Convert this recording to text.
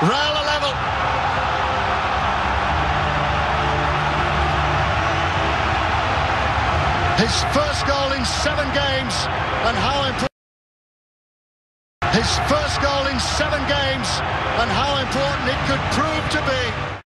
Real are level. His first goal in 7 games, and how important. His first goal in 7 games, and how important it could prove to be.